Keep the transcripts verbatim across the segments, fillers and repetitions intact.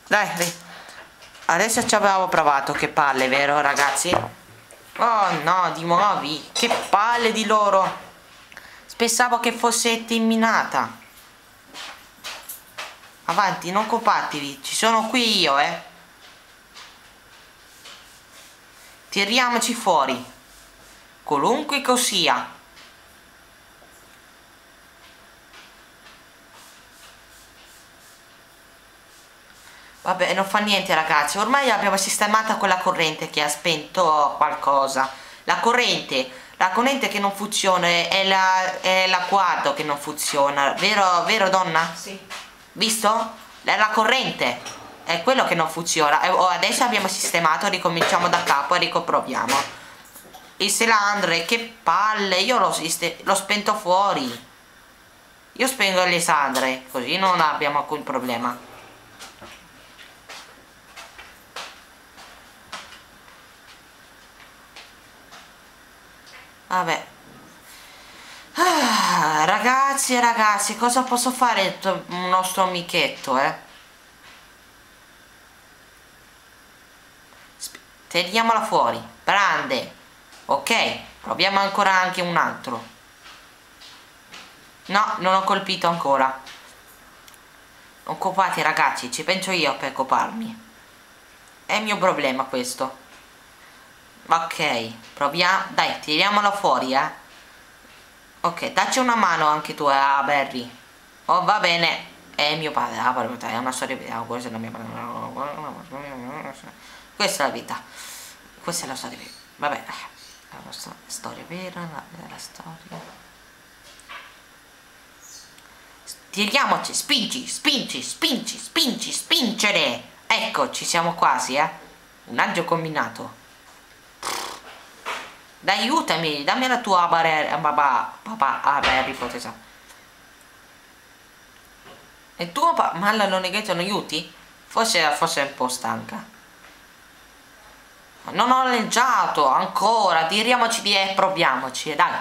Dai, dai. Adesso ci avevo provato, che palle, vero ragazzi? Oh no, di nuovi, che palle di loro. Pensavo che fosse terminata. Avanti, non occupatevi, ci sono qui io, eh. Tiriamoci fuori, qualunque cosa sia. Vabbè, non fa niente ragazzi, ormai abbiamo sistemata quella corrente che ha spento qualcosa. La corrente, la corrente che non funziona, è la, è l'acquato che non funziona, vero, vero donna? Sì. Visto? È la corrente, è quello che non funziona. E adesso abbiamo sistemato, ricominciamo da capo e ricoproviamo. Il Selandre, che palle, io l'ho spento fuori. Io spengo le Sandre, così non abbiamo alcun problema. Vabbè. Ah, ragazzi e ragazzi, cosa posso fare il nostro amichetto, eh? Teniamola fuori. Grande. Ok, proviamo ancora anche un altro. No, non ho colpito ancora. Non copate ragazzi, ci penso io per coparmi. È il mio problema questo. Ok, proviamo. Dai, tiriamola fuori, eh. Ok, dacci una mano anche tu a Barry. Oh, va bene. È mio padre. Ah, è una storia. Questa è la mia. Questa è la vita. Questa è la storia vera. Vabbè. La nostra storia vera. La, la storia. Tiriamoci, spingi, spingi, spingi, spingi, spingere. Ecco, ci siamo quasi, eh. Un agio combinato. Dai, aiutami, dammi la tua barriera, papà, papà, ah, beh, ipotesa. E il tuo Malla non è che non aiuti? Forse, forse è un po' stanca. Non ho leggiato, ancora, tiriamoci di e proviamoci, dai.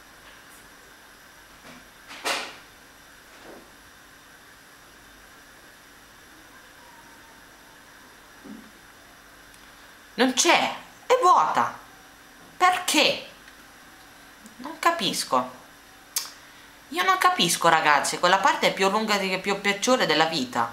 Non c'è, è vuota. Perché? Non capisco. Io non capisco ragazzi, quella parte è più lunga e più peggiore della vita.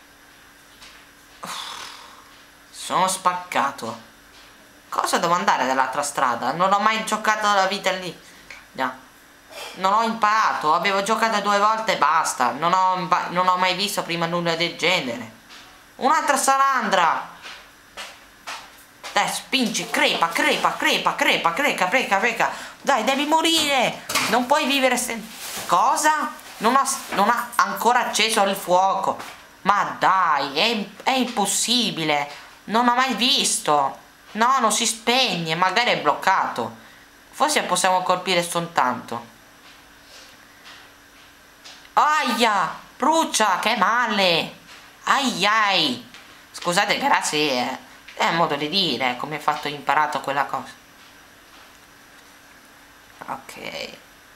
Sono spaccato. Cosa devo andare dall'altra strada? Non ho mai giocato la vita lì. No. Non ho imparato, avevo giocato due volte e basta. Non ho, non ho mai visto prima nulla del genere. Un'altra salandra! Dai, spingi, crepa, crepa, crepa, crepa, crepa, crepa, crepa. Dai, devi morire. Non puoi vivere senza... Cosa? Non ha, non ha ancora acceso il fuoco. Ma dai, è, è impossibile. Non ho mai visto. No, non si spegne, magari è bloccato. Forse possiamo colpire soltanto. Aia, brucia, che male. Ai ai. Scusate, grazie. È un modo di dire, come hai fatto imparato quella cosa. Ok.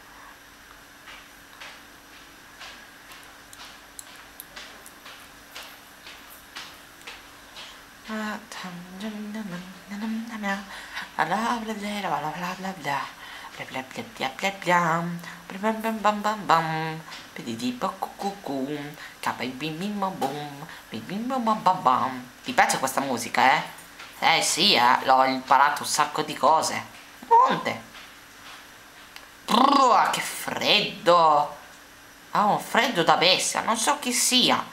Ti piace questa musica, eh? Eh sì, eh, l'ho imparato un sacco di cose. Monte. Brrr, che freddo. Ha un freddo da bestia, non so chi sia.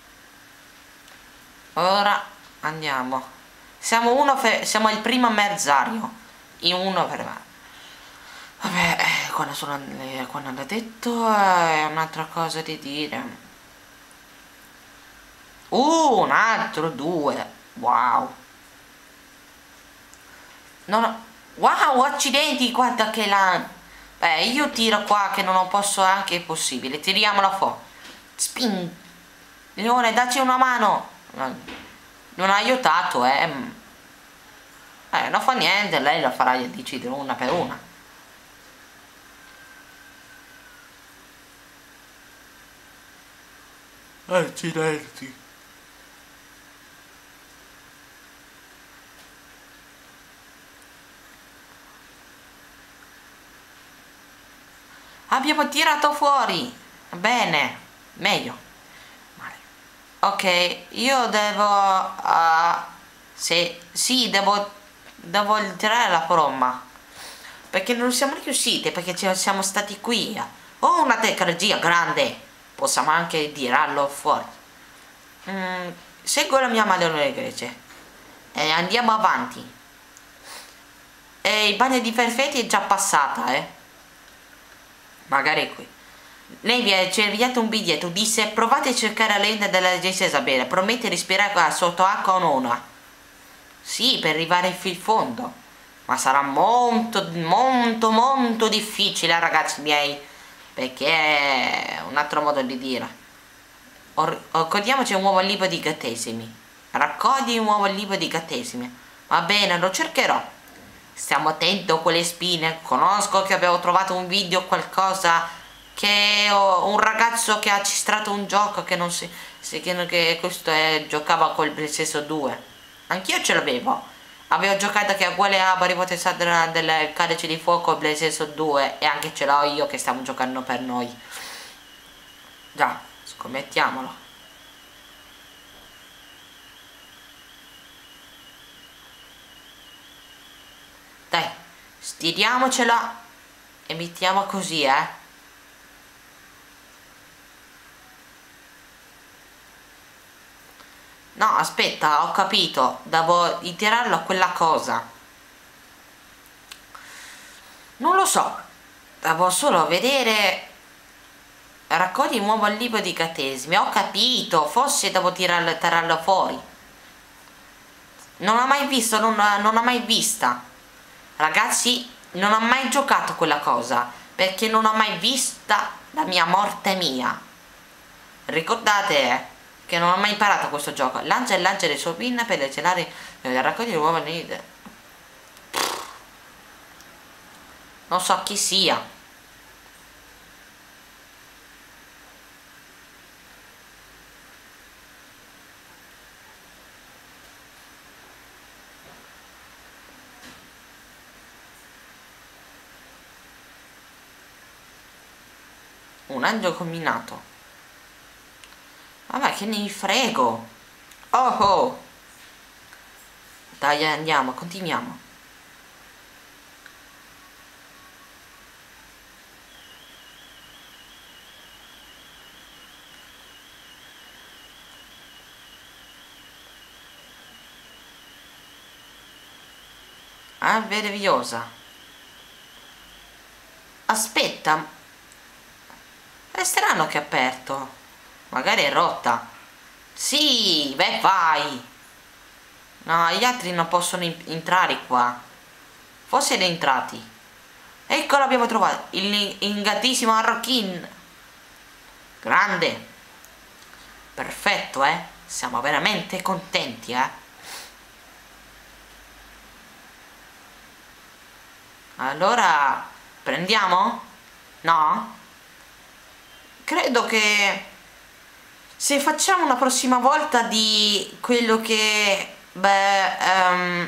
Ora andiamo. Siamo uno siamo il primo merzario. In uno per me. Vabbè, eh, quando sono eh, quando hanno detto eh, è un'altra cosa di dire. Uh, un altro due. Wow. No, no. Wow, accidenti, guarda che la... Beh, io tiro qua che non lo posso anche, è possibile. Tiriamola fuori. Spin. Leone, dacci una mano. Non ha aiutato, eh. Eh, non fa niente, lei la farà decidere una per una. Accidenti. Abbiamo tirato fuori. Bene. Meglio. Male. Ok, io devo... Uh, sì, sì, devo... Devo tirare la bromma. Perché non siamo riusciti, perché ci siamo stati qui. Ho una tecnologia grande. Possiamo anche tirarlo fuori. Mm, seguo la mia maglione grece. E andiamo avanti. E il bagno di perfetti è già passata, eh. Magari qui. Lei vi ha ci ha inviato un biglietto, disse provate a cercare la lente dell'agenzia Isabella, promette di respirare sotto acqua o non. Sì, per arrivare fino in fondo. Ma sarà molto, molto, molto difficile, ragazzi miei. Perché è un altro modo di dire. Ricordiamoci un nuovo libro di gattesimi. Raccogli un nuovo libro di gattesimi. Va bene, lo cercherò. Stiamo attenti a quelle spine. Conosco che avevo trovato un video o qualcosa che un ragazzo che ha registrato un gioco che non si, si che, che questo è, giocava col PlayStation due. Anch'io ce l'avevo. Avevo giocato che a quale a ripotenza del, del calice di fuoco PlayStation due e anche ce l'ho io che stiamo giocando per noi. Già, scommettiamolo. Dai, stiriamocela e mettiamo così, eh. No, aspetta, ho capito. Devo ritirarlo a quella cosa. Non lo so. Devo solo vedere. Raccogli un nuovo libro di gattesimi. Ho capito. Forse devo tirarlo, tirarlo fuori. Non ho mai visto, non, non ho mai vista. Ragazzi, non ho mai giocato a quella cosa. Perché non ho mai vista la mia morte mia. Ricordate, eh. Che non ho mai imparato questo gioco. Lancia e lancia il suo pin per selezionare e raccogliere nuove need. Non so chi sia. Un angelo combinato. Vabbè, che ne frego. Oh oh. Dai, andiamo, continuiamo. Ah, meravigliosa. Aspetta. È strano che è aperto. Magari è rotta. Sì, beh, vai. No, gli altri non possono entrare qua. Forse sono entrati. Ecco, l'abbiamo trovato. Il ingatissimo Arrochin. Grande. Perfetto, eh. Siamo veramente contenti, eh. Allora, prendiamo? No? Credo che se facciamo una prossima volta di quello che... Beh, um,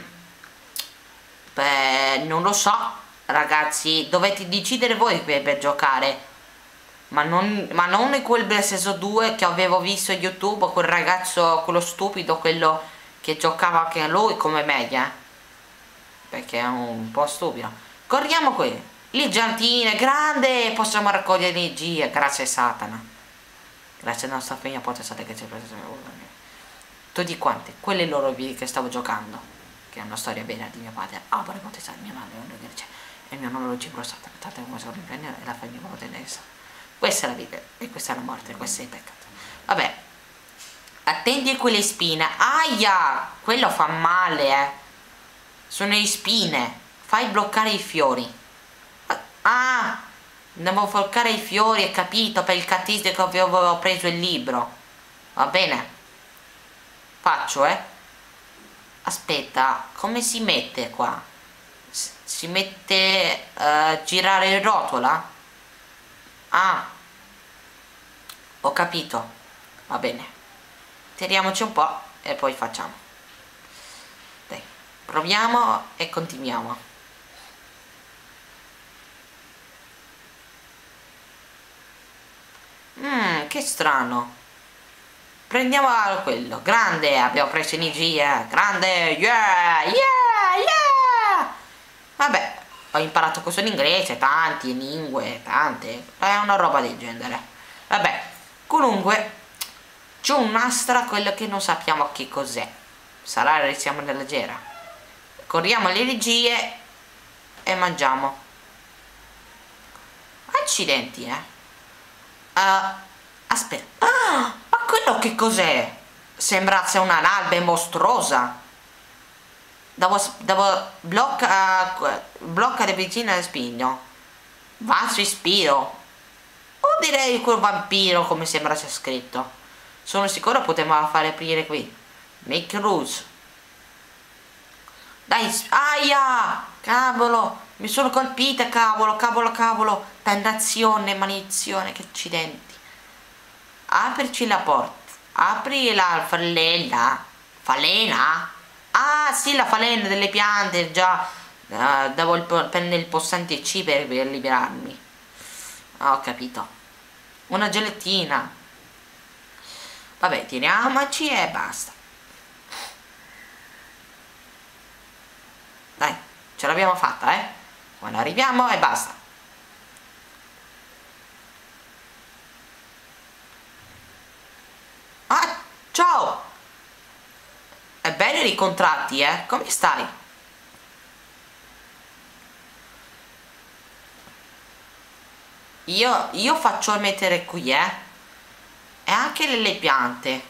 beh, non lo so, ragazzi, dovete decidere voi per, per giocare. Ma non, ma non quel PlayStation due che avevo visto su YouTube, quel ragazzo, quello stupido, quello che giocava anche lui come me, eh. Perché è un po' stupido. Corriamo qui. Il giardino è grande, possiamo raccogliere energia, grazie a Satana. Grazie alla nostra figlia potestà che ci ha preso tutti quanti, quelli loro video che stavo giocando, che è una storia vera di mio padre. Ah, vorrei potestà di mia madre, e il mio nonno lo cibro Satana, tanto come sono riprendere e la famiglia potestà. Questa è la vita, e questa è la morte, questo è il peccato. Vabbè, attenti a quelle spine. Aia, quello fa male, eh. Sono le spine. Fai bloccare i fiori. Ah, devo bloccare i fiori, hai capito, per il cattistico che avevo preso il libro. Va bene. Faccio, eh. Aspetta, come si mette qua? S si mette uh, girare il rotola? Ah, ho capito. Va bene. Tiriamoci un po' e poi facciamo. Dai, proviamo e continuiamo. Mmm, che strano. Prendiamo quello. Grande, abbiamo preso energia. Grande, yeah, yeah, yeah. Vabbè, ho imparato questo in inglese, tanti lingue, tante. È una roba del genere. Vabbè, comunque, c'è un'astra, quello che non sappiamo che cos'è. Sarà il resiamo della leggera. Corriamo le regie e mangiamo. Accidenti, eh. Uh, aspetta. Ah, ma quello che cos'è? Sembra sia una nave mostruosa. Devo, devo blocca, blocca le vicine del spigno. Va su ispiro. O direi quel vampiro, come sembra sia scritto. Sono sicuro poteva fare aprire qui. Make rules. Dai, aia! Cavolo! Mi sono colpita, cavolo, cavolo, cavolo! Dannazione, maledizione, che accidenti! Aprici la porta. Apri la falena. Falena? Ah, sì, la falena delle piante, già. Uh, devo il, prendere il pulsante C per, per liberarmi. Ah, ho capito. Una gelattina. Vabbè, tiriamoci e basta. Dai, ce l'abbiamo fatta, eh? Quando arriviamo e basta. Ah, ciao! È bello i contratti, eh? Come stai? Io, io faccio mettere qui, eh? E anche le, le piante.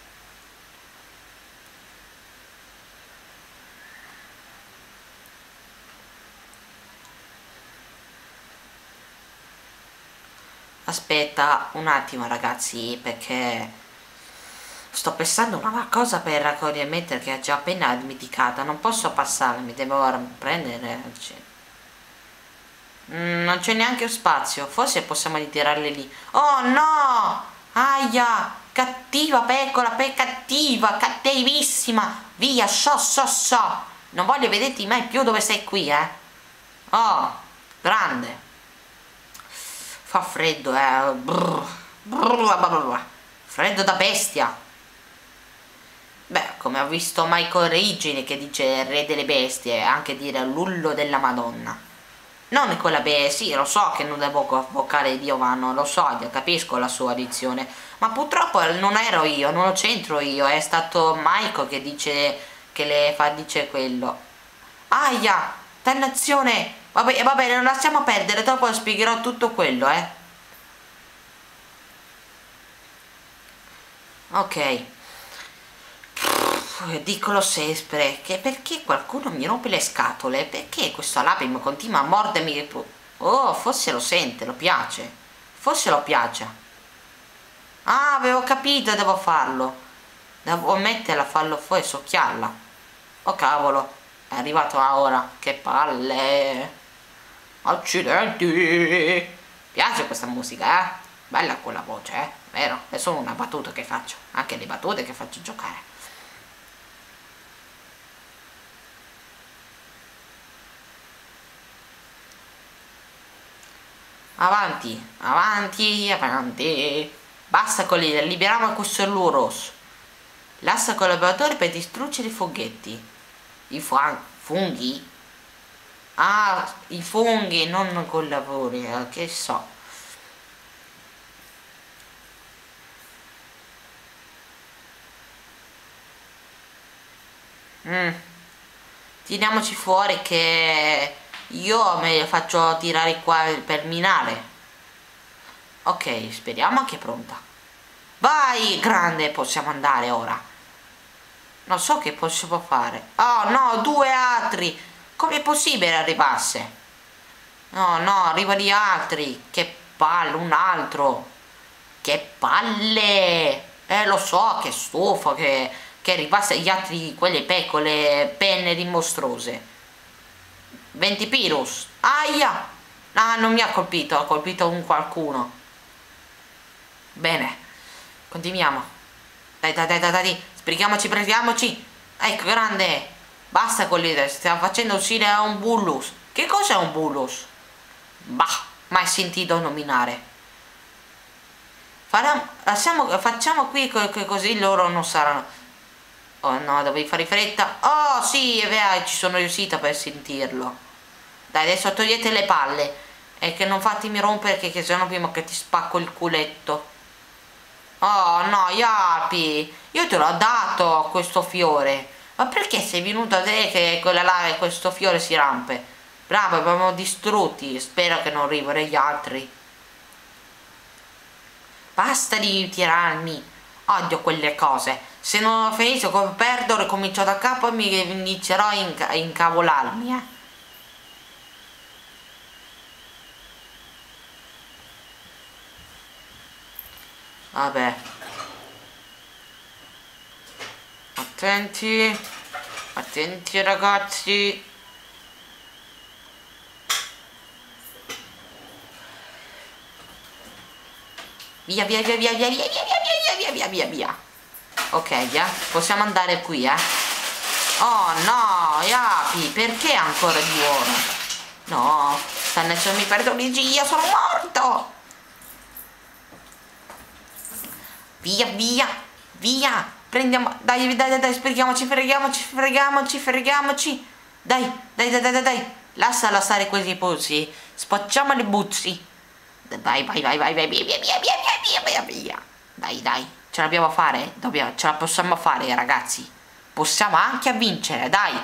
Aspetta un attimo, ragazzi, perché sto pensando a una cosa per raccogliere e mettere che è già appena dimenticata. Non posso passarmi, devo prendere. Mm, non c'è neanche spazio. Forse possiamo ritirarle lì. Oh no! Aia! Cattiva pecora, pe cattiva, cattivissima! Via, so, so, so! Non voglio vederti mai più dove sei qui, eh! Oh, grande! Fa freddo, eh. Brr, brr, brr, brr. Freddo da bestia. Beh, come ho visto Michael Regini che dice il re delle bestie, anche dire l'ullo della Madonna. Non quella beh, sì, lo so che non devo invocare Dio vano, lo so, io capisco la sua dizione. Ma purtroppo non ero io, non lo c'entro io, è stato Michael che dice, che le fa, dice quello. Aia, dannazione! Vabbè, va bene, non lasciamo perdere, dopo spiegherò tutto quello, eh. Ok. Diccolo sempre, che perché qualcuno mi rompe le scatole? Perché questo labim continua a mordermi? Oh, forse lo sente, lo piace. Forse lo piace. Ah, avevo capito, devo farlo. Devo metterla, farlo fuori e socchiarla. Oh cavolo, è arrivato a ora. Che palle. Accidenti. Piace questa musica, eh? Bella quella voce, eh? Vero? È solo una battuta che faccio. Anche le battute che faccio giocare. Avanti, avanti, avanti. Basta con il liberiamo questo lu rosso. L'assa collaboratore per distruggere i funghetti. I funghi? Ah, i funghi, non collabori, eh, che so. Mm. Tiriamoci fuori che io me le faccio tirare qua per minare. Ok, speriamo che è pronta. Vai, grande, possiamo andare ora. Non so che possiamo fare. Oh no, due altri. Com'è possibile arrivasse? No, no, arriva di altri. Che palle, un altro. Che palle. Eh, lo so, che stufo, che, che arrivasse gli altri, quelle peccole, penne dimostrose. venti Pirus. Aia. Ah, non mi ha colpito, ha colpito un qualcuno. Bene. Continuiamo. Dai, dai, dai, dai, dai. Sbrighiamoci, prendiamoci. Ecco, grande. Basta con l'idea, stiamo facendo uscire un bullus. Che cos'è un bullus? Bah, mai sentito nominare. Faremo, facciamo, facciamo qui che così loro non saranno. Oh no, dovevi fare fretta. Oh sì, è vero, ci sono riuscita per sentirlo. Dai, adesso togliete le palle. E che non fatemi rompere, che, che sennò prima che ti spacco il culetto. Oh no, Yapi, io te l'ho dato questo fiore. Ma perché sei venuto a vedere che quella là e questo fiore si rampe? Bravo, abbiamo distrutti. Spero che non arrivino gli altri. Basta di tirarmi. Odio quelle cose. Se non ho finito come perdo, ricomincio da capo e mi inizierò a inca incavolarmi, eh. Vabbè. Attenti. Attenti ragazzi. Via via via via via via via via via via via via. Ok, eh, possiamo andare qui, eh. Oh no, Yapi, perché ancora di ora? No, stanno se mi perdo l'energia, sono morto. Via via via. Prendiamo, dai dai dai, dai sfreghiamoci, freghiamoci, freghiamoci, freghiamoci. Dai, dai dai dai dai. Lasciala stare questi puzzi. Spacciamo le buzzi. Vai vai vai vai vai via via via via via via via. Dai dai, ce l'abbiamo a fare? Dobbiamo, ce la possiamo fare ragazzi. Possiamo anche a vincere, dai.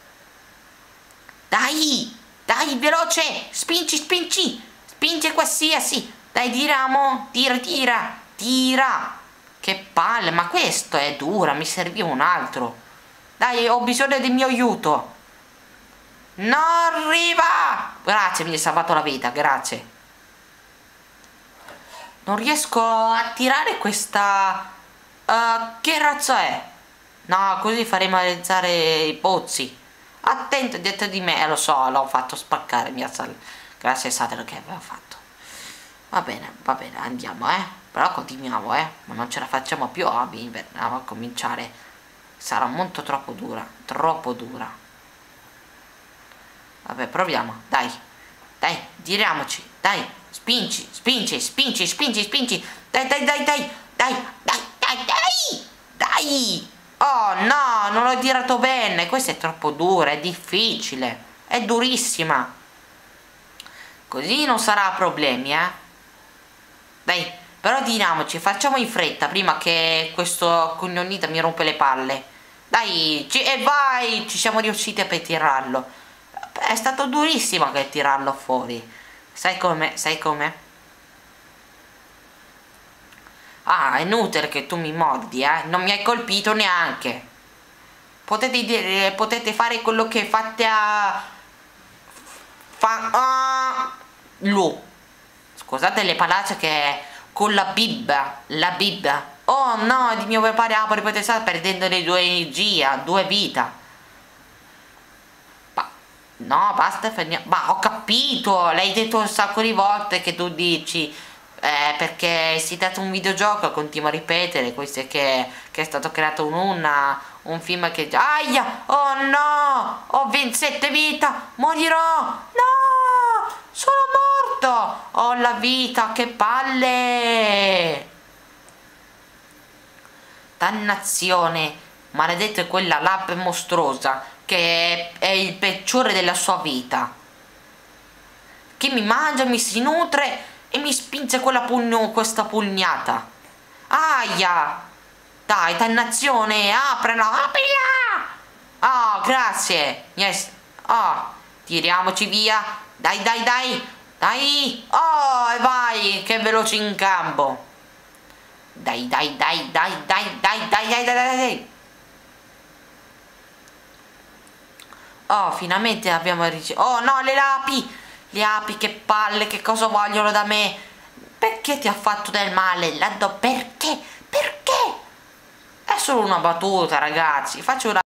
Dai, dai, veloce. Spingi, spingi. Spingi qualsiasi. Dai, tiriamo. Tira, tira, tira. Che palle, ma questo è dura, mi serviva un altro. Dai, ho bisogno del mio aiuto. Non arriva. Grazie, mi hai salvato la vita, grazie. Non riesco a tirare questa... Uh, che razza è? No, così faremo realizzare i pozzi. Attento dietro di me, lo so, l'ho fatto spaccare, mia sal... Grazie a Satero che aveva fatto. Va bene, va bene, andiamo, eh. Però continuiamo, eh. Ma non ce la facciamo più a vivere, a cominciare. Sarà molto troppo dura, troppo dura. Vabbè, proviamo, dai. Dai, giriamoci, dai. Spingi, spingi, spingi, spingi, spingi. Dai, dai, dai, dai, dai, dai, dai, dai, dai. Oh no, non l'ho tirato bene. Questa è troppo dura, è difficile. È durissima. Così non sarà problemi, eh. Dai, però tiriamoci, facciamo in fretta prima che questo cognonita mi rompe le palle. Dai, ci, e vai, ci siamo riusciti per tirarlo. È stato durissimo che tirarlo fuori. Sai come? Sai come? Ah, è inutile che tu mi mordi, eh? Non mi hai colpito neanche. Potete dire, potete fare quello che fate a... Fa... Ah, lu. Scusate le palazze che... Con la bibba. La bibba. Oh no, di mio preparato, potete stare perdendo le due energia, due vita. No, basta, fermiamo. Ma ho capito, l'hai detto un sacco di volte che tu dici, eh, perché si tratta di un videogioco, continuo a ripetere, questo è che, che è stato creato un, una, un film che... Aia, oh no, ho ventisette vita, morirò, no, sono morto, ho la vita, che palle. Dannazione, maledetta è quella lab mostruosa che è il peggiore della sua vita, che mi mangia, mi si nutre e mi spinge quella pugno, questa pugnata. Aia, dai, dannazione, aprila, aprila. Oh, grazie, yes. Oh, tiriamoci via, dai, dai, dai, dai. Oh, e vai, che veloce in campo. Dai, dai, dai, dai, dai, dai, dai, dai, dai, dai. Oh, finalmente abbiamo ricevuto... Oh no, le api! Le api, che palle, che cosa vogliono da me? Perché ti ha fatto del male? Perché? Perché? È solo una battuta, ragazzi. Faccio una...